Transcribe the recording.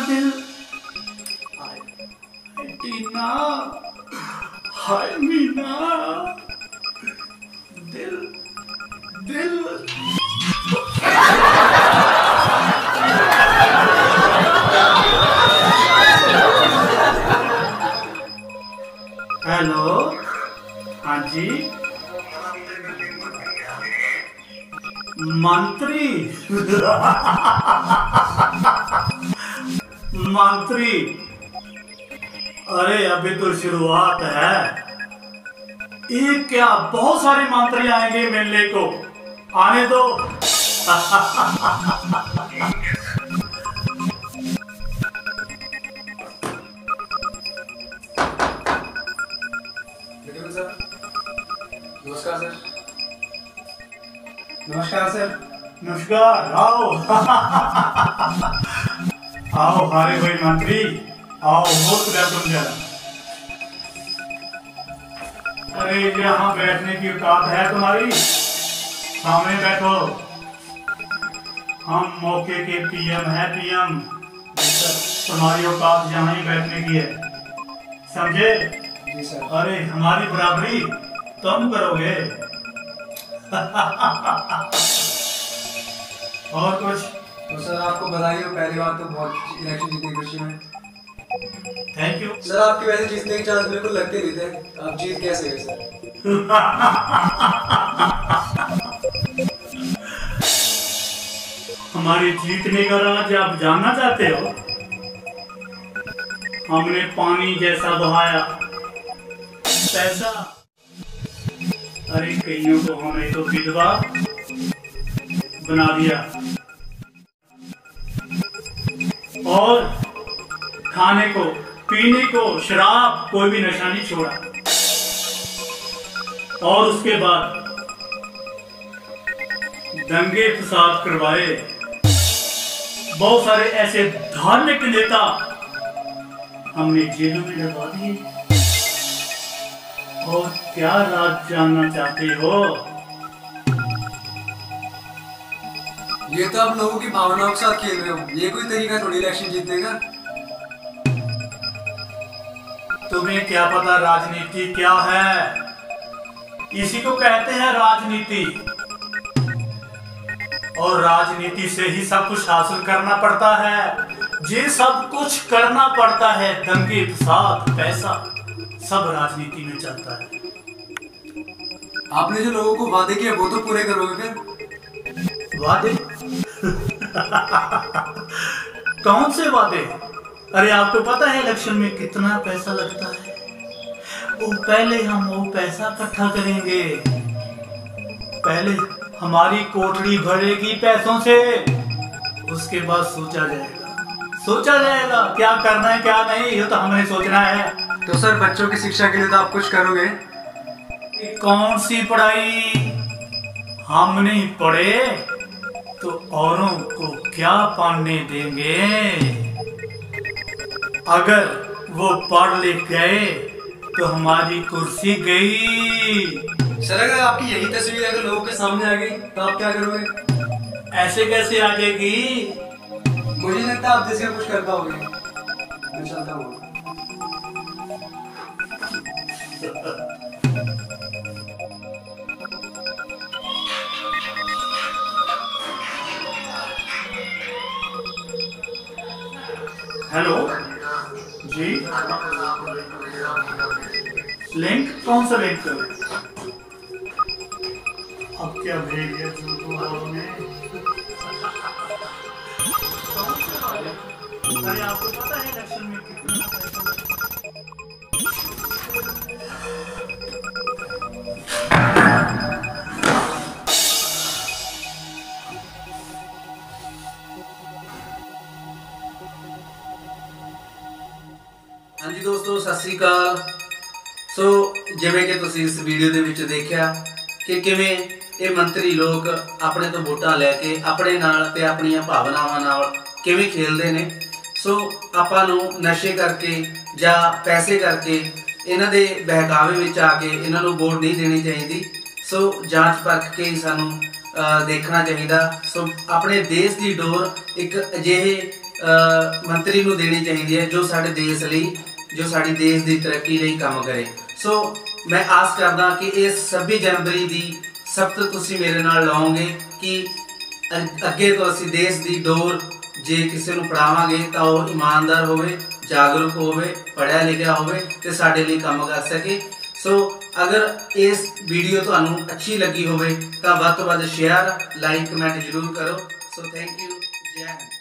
दिल, हाय टीना, हाय मीना, दिल दिल। हेलो, हाँ जी, मंत्री। मंत्री, अरे अभी तो शुरुआत है। एक क्या बहुत सारे मंत्री आएंगे मिलने को, आने दो। नमस्कार सर। नमस्कार सर। नमस्कार, आओ। आओ हमारे भाई मंत्री, आओ, बहुत वेलकम जरा। अरे यहाँ बैठने की औकात है तुम्हारी? सामने बैठो। हम मौके के पीएम है, पीएम। तुम्हारी औकात यहाँ ही बैठने की है, समझे? जी सर। अरे हमारी बराबरी तुम करोगे। और कुछ? तो सर आपको बधाई हो, पहली बार तो बहुत इलेक्शन जीतने की खुशी में। Thank you. सर आपके वैसे जीतने के चांस बिल्कुल लगते नहीं थे, आप जीत कैसे गए सर? हमारी जीतने का राज आप जानना चाहते हो? हमने पानी जैसा बहाया पैसा। अरे कईयों को हमें तो विधवा बना दिया, और खाने को पीने को शराब, कोई भी नशा नहीं छोड़ा। और उसके बाद दंगे फसाद करवाए। बहुत सारे ऐसे धार्मिक नेता हमने जेलों में डलवा दिए। और क्या राज जानना चाहते हो? ये तो आप लोगों की भावनाओं के साथ खेल रहे हो, ये कोई तरीका थोड़ी इलेक्शन जीतने का। तुम्हें क्या पता राजनीति क्या है? इसी को कहते हैं राजनीति। और राजनीति से ही सब कुछ हासिल करना पड़ता है। ये सब कुछ करना पड़ता है, दंगे फसाद पैसा सब राजनीति में चलता है। आपने जो लोगों को वादे किए वो तो पूरे करोगे फिर? वादे? कौन से वादे? अरे आपको पता है इलेक्शन में कितना पैसा लगता है? वो पहले हम वो पैसा इकट्ठा करेंगे, पहले हमारी कोठड़ी भरेगी पैसों से, उसके बाद सोचा जाएगा क्या करना है क्या नहीं, ये तो हमें सोचना है। तो सर बच्चों की शिक्षा के लिए तो आप कुछ करोगे? कौन सी पढ़ाई? हम नहीं पढ़े तो औरों को क्या पढ़ने देंगे? अगर वो पढ़ लिख गए तो हमारी कुर्सी गई। सर अगर आपकी यही तस्वीर अगर लोगों के सामने आ गई तो आप क्या करोगे? ऐसे कैसे आ जाएगी? मुझे नहीं लगता आप देश में कुछ कर पाओगे। मैं चलता हूँ। हेलो जी, लिंक कौन सा लिंक? अब क्या भेज दिया तुमने? अरे आपको पता है इलेक्शन में कितना हाँ जी दोस्तों, सत श्री अकाल। सो जिवें कि तुसीं इस वीडियो दे विच देखिया कि किवें ये मंत्री लोग अपने तो वोटां लैके अपने नाल ते अपणियां भावनावां नाल किवें खेलदे ने। सो आपां नूं नशे करके जां पैसे करके इन्हां दे बहकावे विच आके इन्हां नूं वोट नहीं देनी चाहिदी। सो जांच परख के ही सानूं देखना चाहिए। सो अपने देश की डोर एक अजिहे ਮੰਤਰੀ ਨੂੰ ਦੇਣੀ ਚਾਹੀਦੀ ਹੈ ਜੋ ਸਾਡੇ ਦੇਸ਼ ਲਈ, ਜੋ ਸਾਡੀ ਦੇਸ਼ ਦੀ ਤਰੱਕੀ ਲਈ ਕੰਮ ਕਰੇ। ਸੋ ਮੈਂ ਆਸ ਕਰਦਾ ਕਿ ਇਸ 26 ਜਨਵਰੀ ਦੀ ਸਬਕ ਤੁਸੀਂ ਮੇਰੇ ਨਾਲ ਲਾਓਗੇ ਕਿ ਅੱਗੇ ਤੋਂ ਅਸੀਂ ਦੇਸ਼ ਦੀ ਡੋਰ ਜੇ ਕਿਸੇ ਨੂੰ ਪੜਾਵਾਂਗੇ ਤਾਂ ਉਹ ਇਮਾਨਦਾਰ ਹੋਵੇ, ਜਾਗਰੂਕ ਹੋਵੇ, ਪੜ੍ਹਿਆ ਲਿਖਿਆ ਹੋਵੇ ਤੇ ਸਾਡੇ ਲਈ ਕੰਮ ਕਰ ਸਕੇ। ਸੋ अगर इस वीडियो तुहानू अच्छी लगी होवे तो वध तो वध शेयर, लाइक, कमेंट जरूर करो। सो थैंक यू, जय हिंद।